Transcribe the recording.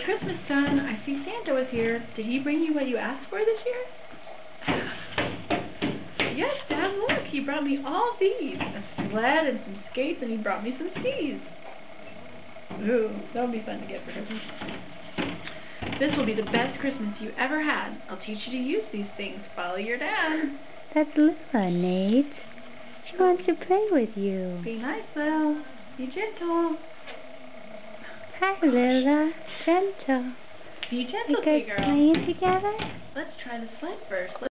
Christmas, son. I see Santa was here. Did he bring you what you asked for this year? Yes, Dad, look. He brought me all these. A sled and some skates, and he brought me some skis. Ooh, that would be fun to get for Christmas. This will be the best Christmas you ever had. I'll teach you to use these things. Follow your dad. That's Lila, Nate. She wants to play with you. Be nice, Lil. Be gentle. Hi, Lila. Gentle. Be gentle, You guys sweet girl. playing together? Let's try the sled first.